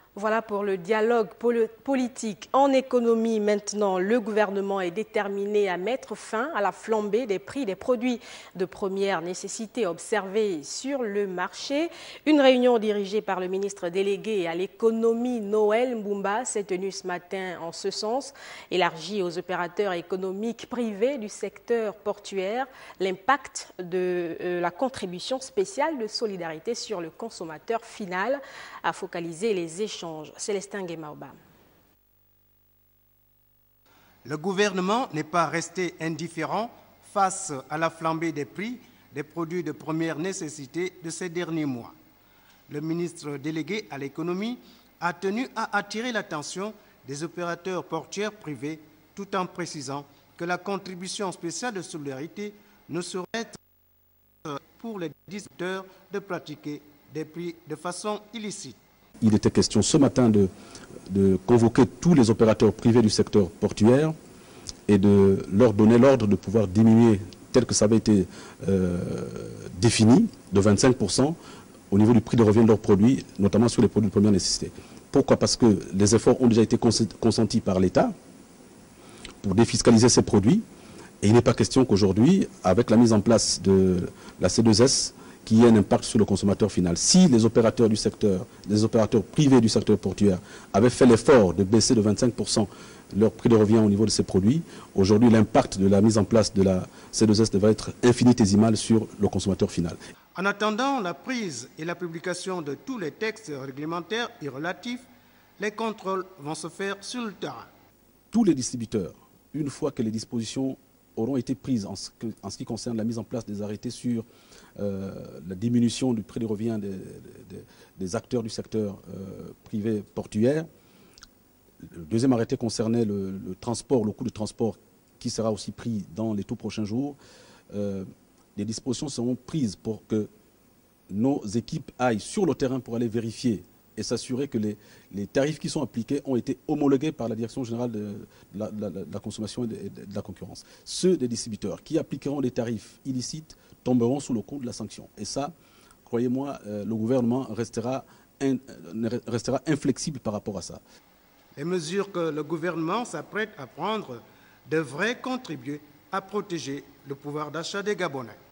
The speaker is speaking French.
Voilà pour le dialogue politique. En économie, maintenant, le gouvernement est déterminé à mettre fin à la flambée des prix des produits de première nécessité observés sur le marché. Une réunion dirigée par le ministre délégué à l'économie, Noël Mbumba, s'est tenue ce matin en ce sens, élargie aux opérateurs économiques privés du secteur portuaire. L'impact de la contribution spéciale de solidarité sur le consommateur final a focalisé les échanges. Célestin Guemaoba. Le gouvernement n'est pas resté indifférent face à la flambée des prix des produits de première nécessité de ces derniers mois. Le ministre délégué à l'économie a tenu à attirer l'attention des opérateurs portuaires privés tout en précisant que la contribution spéciale de solidarité ne saurait être pour les distributeurs de pratiquer des prix de façon illicite. Il était question ce matin de convoquer tous les opérateurs privés du secteur portuaire et de leur donner l'ordre de pouvoir diminuer, tel que ça avait été défini, de 25% au niveau du prix de revient de leurs produits, notamment sur les produits de première nécessité. Pourquoi? Parce que les efforts ont déjà été consentis par l'État pour défiscaliser ces produits. Et il n'est pas question qu'aujourd'hui, avec la mise en place de la C2S, qu'il y ait un impact sur le consommateur final. Si les opérateurs du secteur, les opérateurs privés du secteur portuaire avaient fait l'effort de baisser de 25% leur prix de revient au niveau de ces produits, aujourd'hui l'impact de la mise en place de la C2S devrait être infinitésimal sur le consommateur final. En attendant la prise et la publication de tous les textes réglementaires et relatifs, les contrôles vont se faire sur le terrain. Tous les distributeurs, une fois que les dispositions auront été prises en ce qui concerne la mise en place des arrêtés sur la diminution du prix de revient des acteurs du secteur privé portuaire. Le deuxième arrêté concernait le transport, le coût de transport qui sera aussi pris dans les tout prochains jours. Les dispositions seront prises pour que nos équipes aillent sur le terrain pour aller vérifier et s'assurer que les tarifs qui sont appliqués ont été homologués par la Direction générale de la consommation et de la concurrence. Ceux des distributeurs qui appliqueront des tarifs illicites tomberont sous le coup de la sanction. Et ça, croyez-moi, le gouvernement restera inflexible par rapport à ça. Les mesures que le gouvernement s'apprête à prendre devraient contribuer à protéger le pouvoir d'achat des Gabonais.